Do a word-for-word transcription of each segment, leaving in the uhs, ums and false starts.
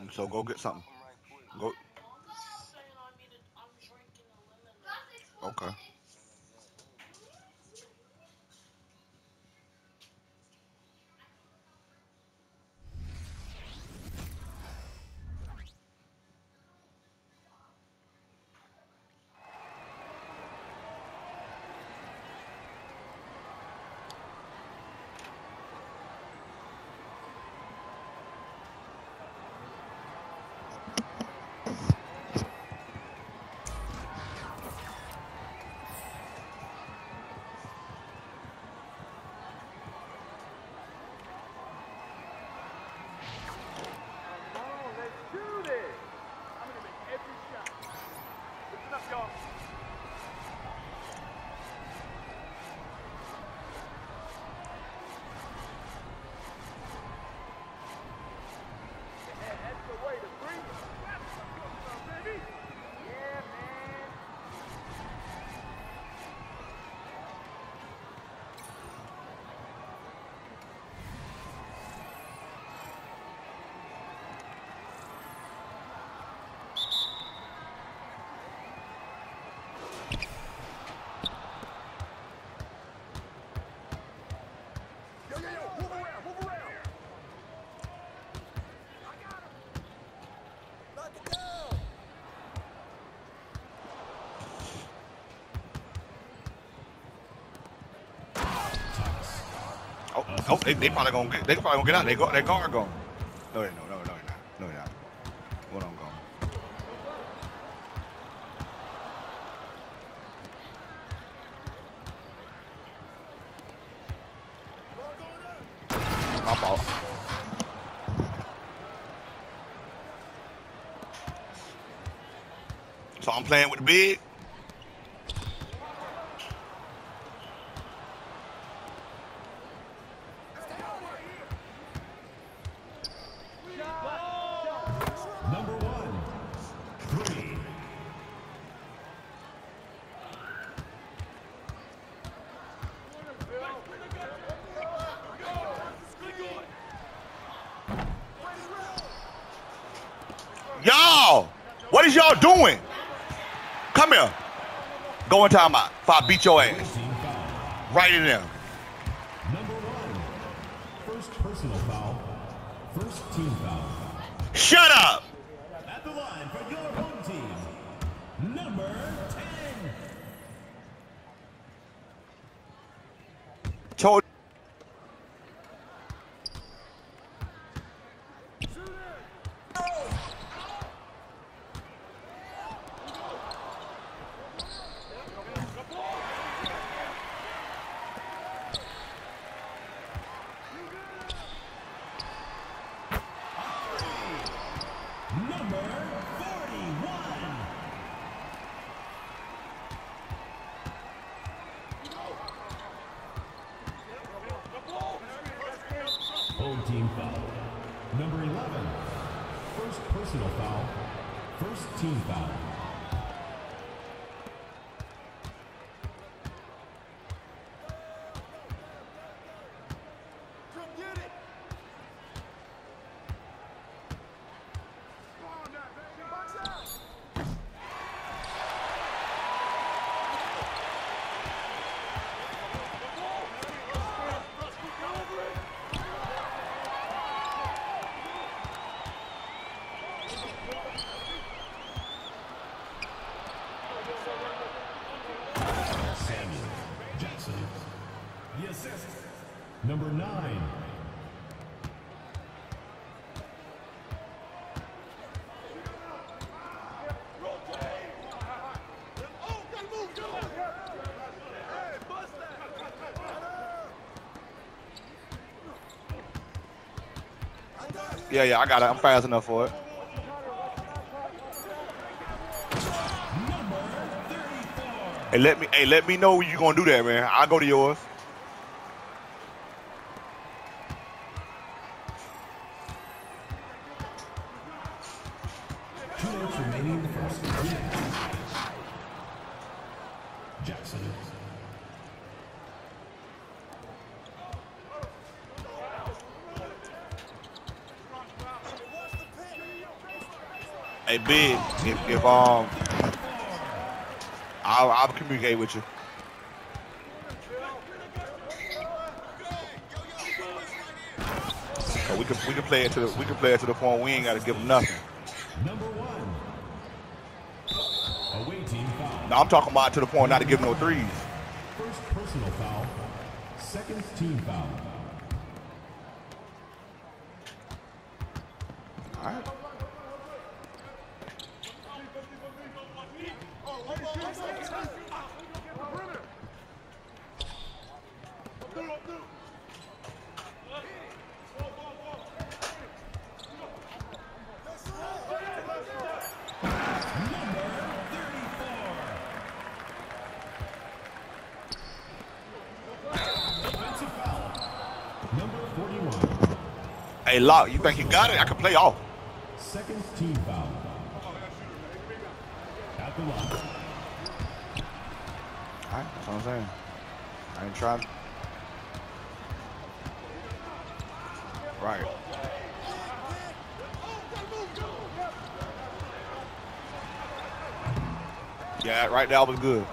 So go get something. Go. Okay. Oh, oh they, they probably gonna get. They probably gonna get out. They go. They guard gone. No, they no, no, no, no, no, no. What I'm going. My fault. So I'm playing with the big. Y'all, what is y'all doing? Come here. Go in timeout. If I beat your ass. Right in there. Number one. First personal foul. First team foul. Shut up. At the line for your home team. Number ten. Told Home team foul. Number eleven. First personal foul. First team foul. Samuel Jackson. The assist. Number nine. Yeah, yeah, I got it. I'm fast enough for it. Hey, let me, hey, let me know when you gonna do that, man. I'll go to yours. Two minutes remaining in the first. Jackson. Hey, Big, if, if um, I'll, I'll communicate with you. So we can we can play it to the we can play it to the point we ain't got to give them nothing. Number one. Away team foul. No, I'm talking about to the point not to give no threes. First personal foul. Second team foul. All right. Hey, Lock, you think you got it? I can play off. Second team foul. At the line. All right, that's what I'm saying. I ain't trying. Right. Yeah, right there was good.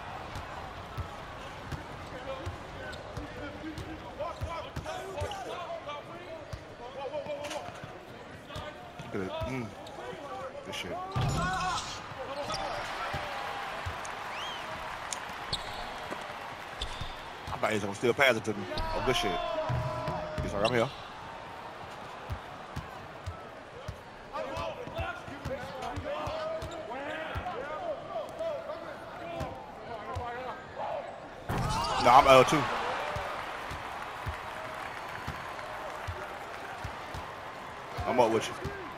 Good. Mm. Good shit. I thought he was gonna still pass it to me. Oh, good shit. He's like, I'm here. No, I'm L two. I'm up with you.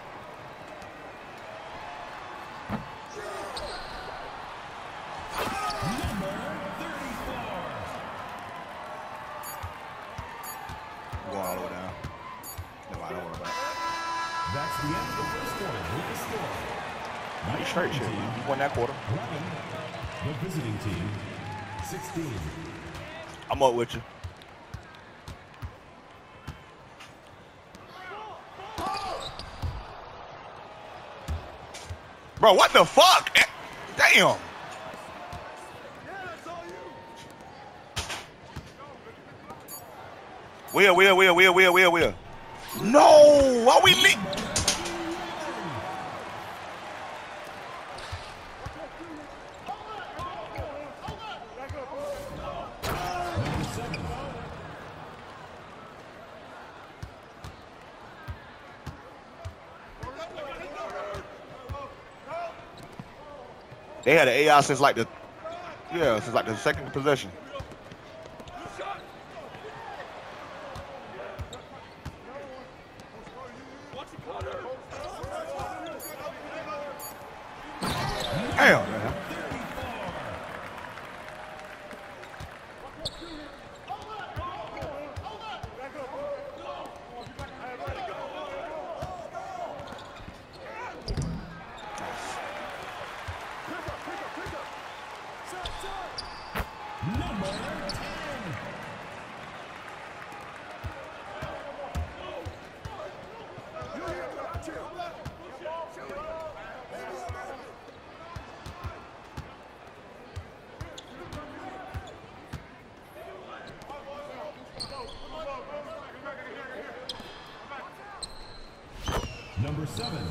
Going all the way down. No, I don't worry about it. That's the end of the first quarter with the score. You straight shit. You won that quarter. eleven. The visiting team, sixteen. I'm up with you. Bro, what the fuck? Damn. Where, where, where, where, where, where, where? No, why we leak? They had an A I since like the, yeah, since like the second possession. Damn, man. Number seven.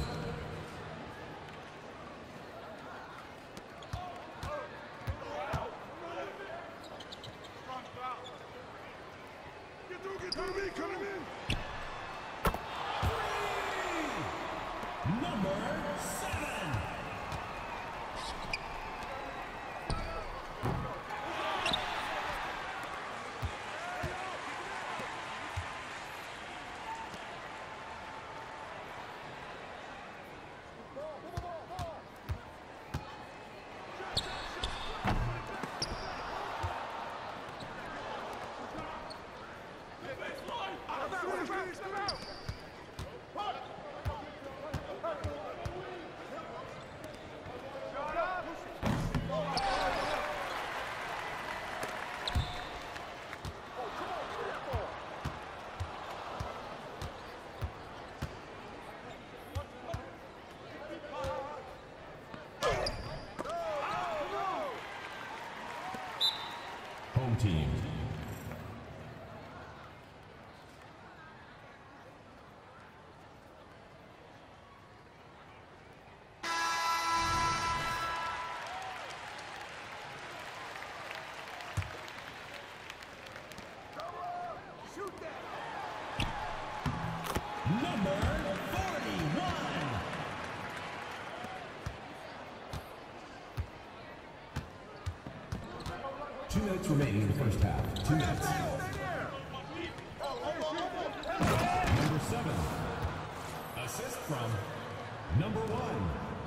minutes remaining in the first half. Two minutes. Number seven. Assist from number one.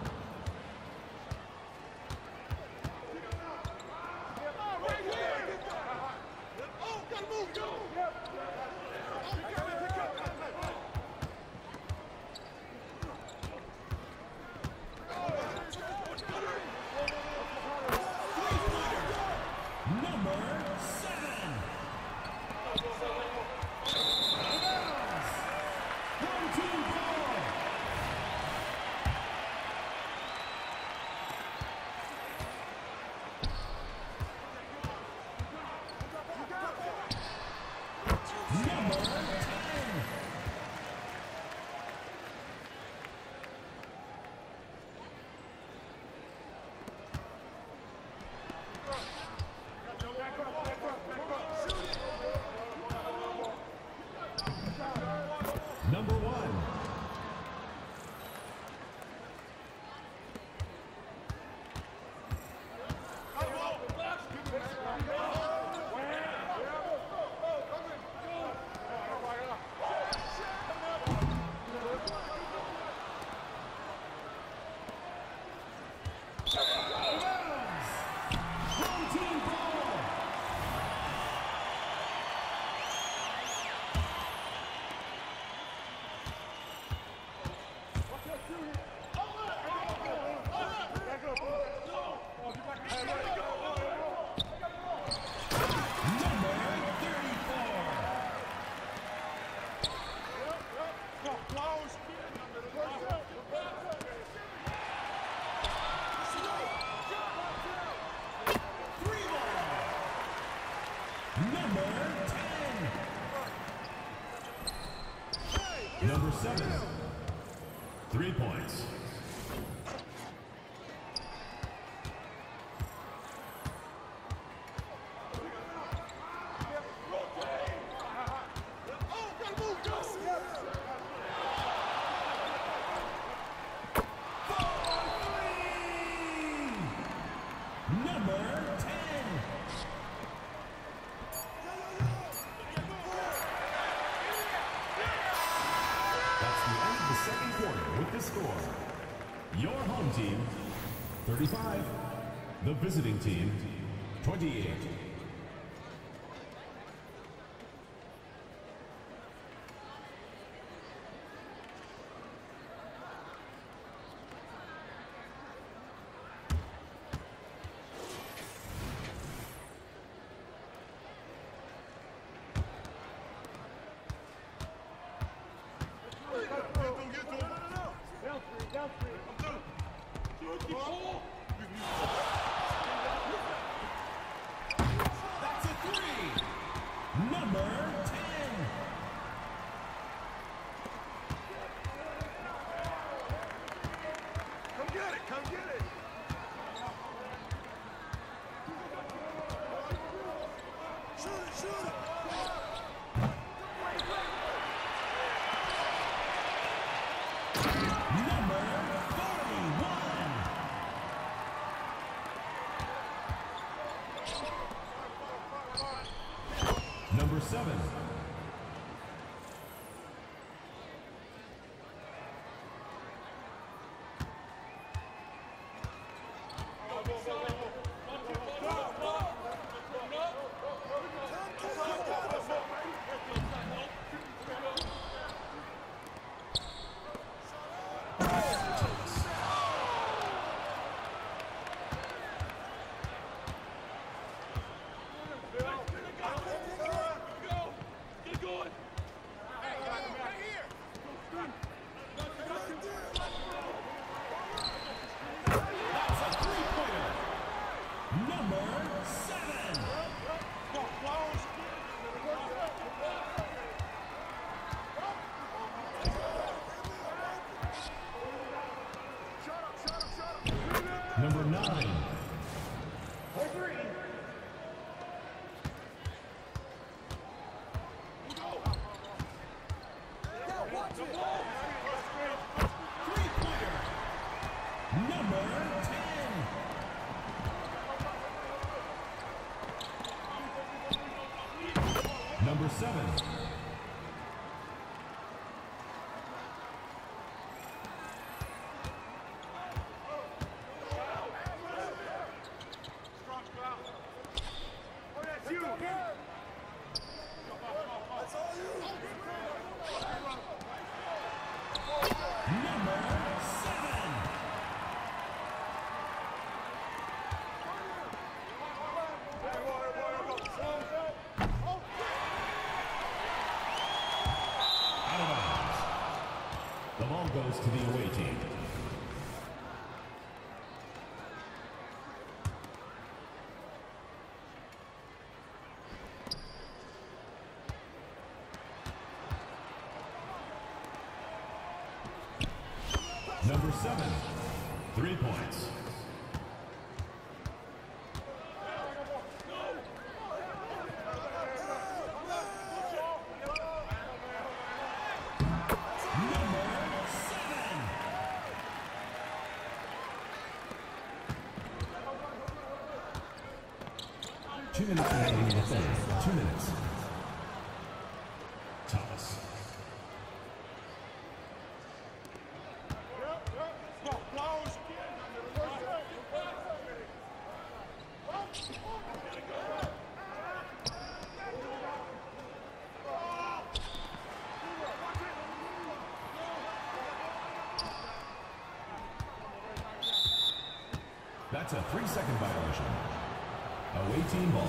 Number one. Number seven. Three points. Your home team, thirty-five. The visiting team, twenty-eight. That's a three. Number ten. Come get it, come get it. Shoot it, shoot it. Number seven. Number nine. Three-pointer. Number ten. to the away team. Number seven, three points. Two minutes remaining in the third. Two minutes. Thomas. That's a three-second violation. Away team ball.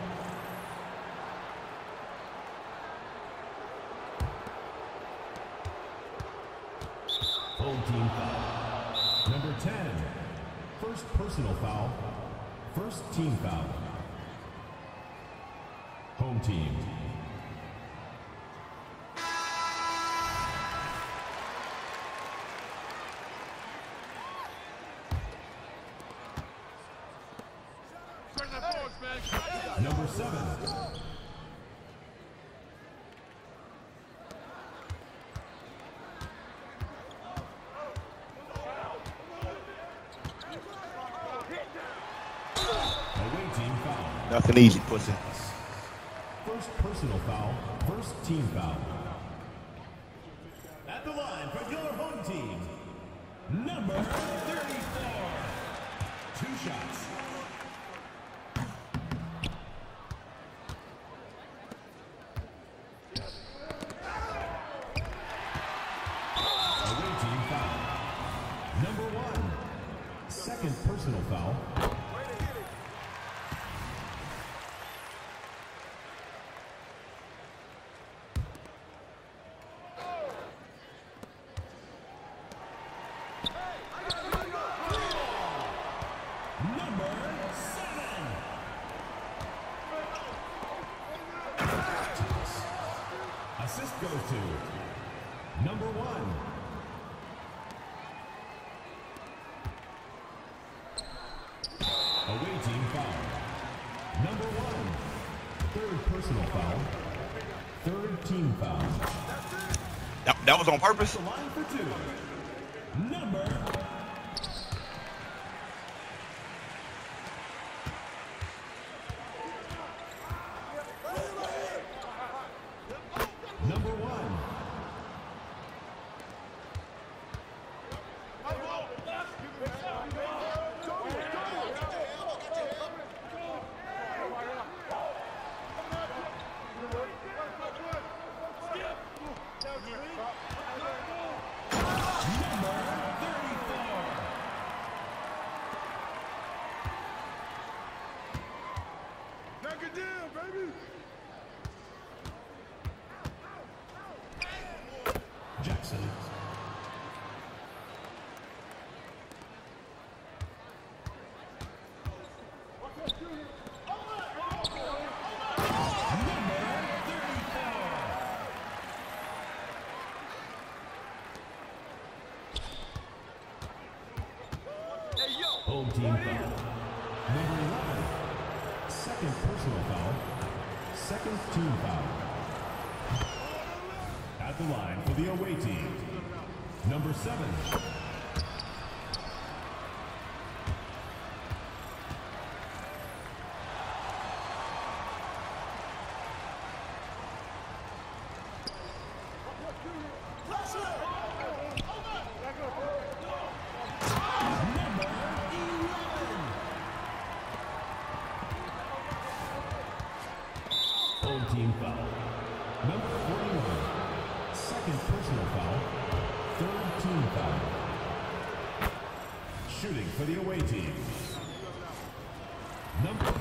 Home team foul. Number ten. First personal foul. First team foul. Home team. Number seven. Away team foul. Nothing easy, pussy. First personal foul. First team foul. At the line for your home team. Number thirty-four. Two shots. Number one, second personal foul. Number seven. Assist goes to number one. Away team foul. Number one. Third personal foul. Third team foul. That, that was on purpose? The line for two. Number. Number one. Jackson. Home team foul. Number eleven. Second personal foul. Second team foul. At the line for the away team. Number seven. Home team foul. Number forty-one. Second personal foul. Third team foul. Shooting for the away team. Number.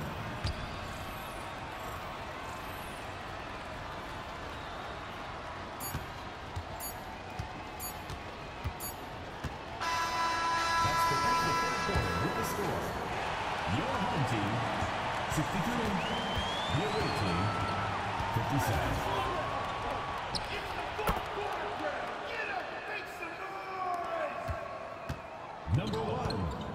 score. Your home team, sixty-three. Your away team, fifty-seven. Number one.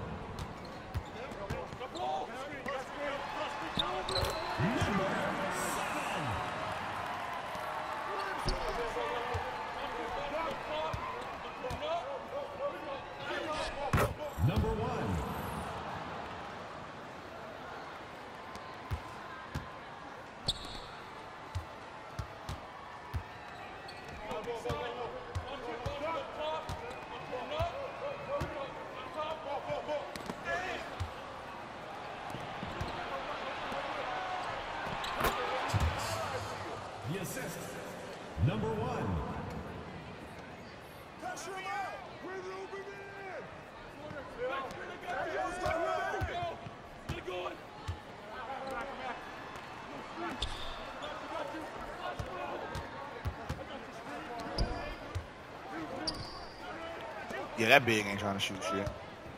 Number one. The assist. Number one. Pressure him out. We're moving in. Yeah, that big ain't trying to shoot shit.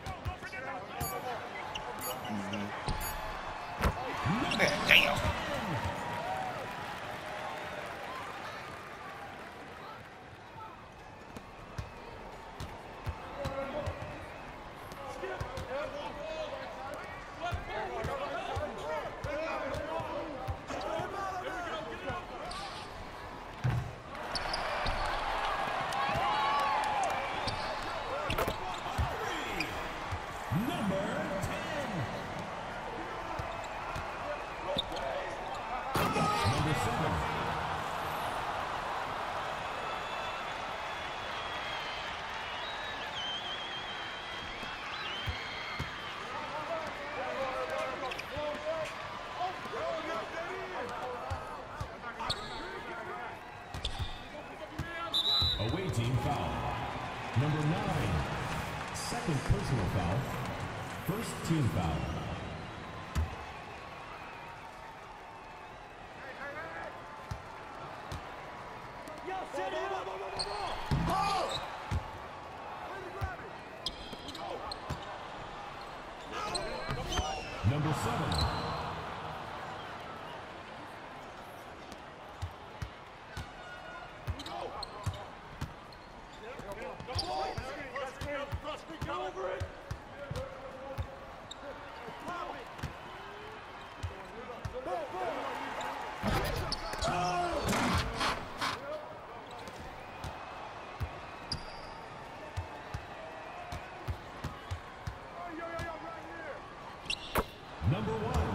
Mm-hmm. Damn. Away team foul. Number nine. Second personal foul. First team foul. Number seven. Number one.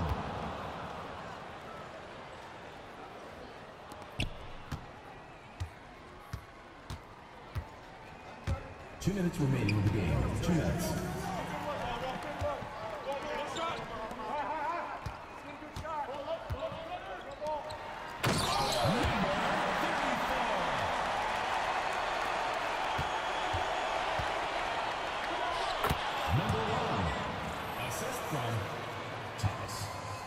Two minutes remaining in the game. Two minutes. Number one. Assist from Thomas.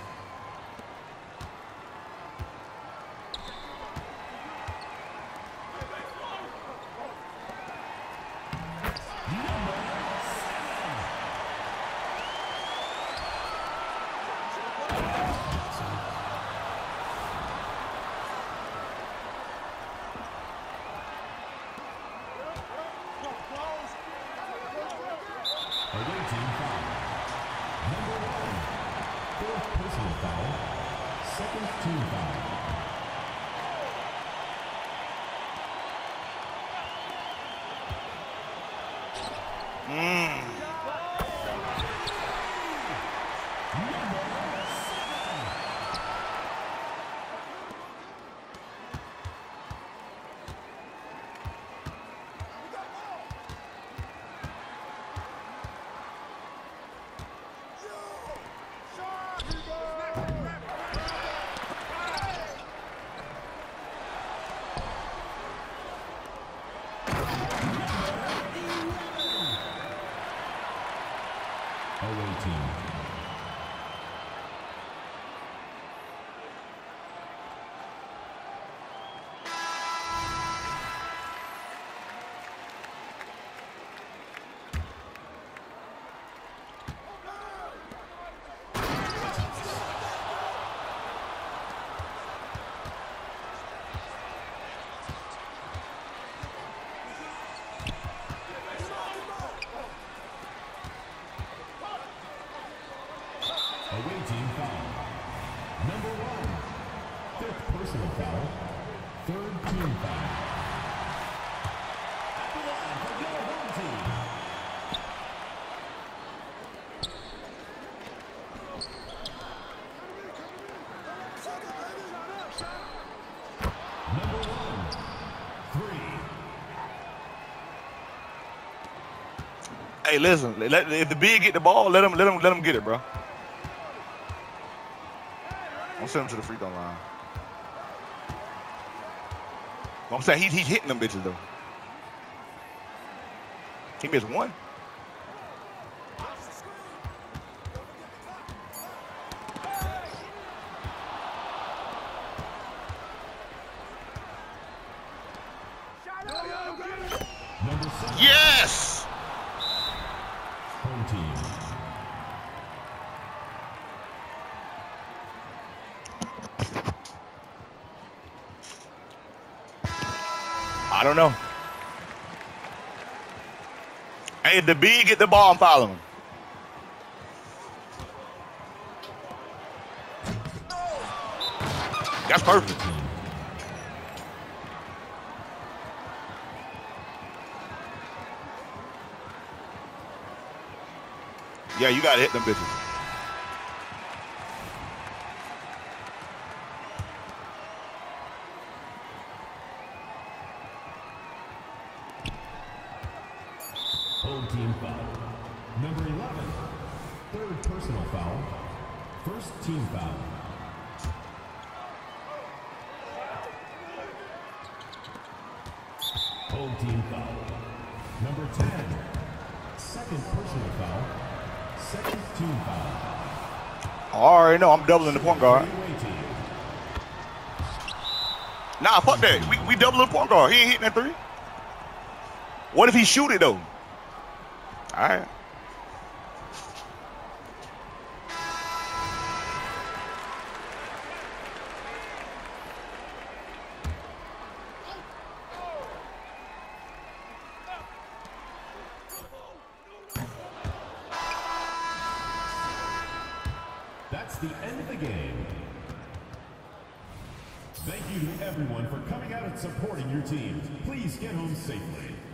Away team foul. Number one. Fourth personal foul. Second team foul. Mm. Away team. team foul. At the line for your home team. Number one, three. Hey, listen. Let, if the big get the ball, let him, let him, let him get it, bro. Don't send him to the free throw line. I'm saying he's he's hitting them bitches though. He missed one. Number seven, Yes. home team. I don't know. Hey, if the B get the ball, I'm following him. That's perfect. Yeah, you gotta hit them bitches. Home team foul. Number eleven, third personal foul. First team foul. Home team foul. Number ten, second personal foul. Second team foul. I already know I'm doubling the point guard. Away team. Nah, fuck that. We we doubling the point guard. He ain't hitting that three. What if he shoot it though? All right. That's the end of the game. Thank you to everyone for coming out and supporting your team. Please get home safely.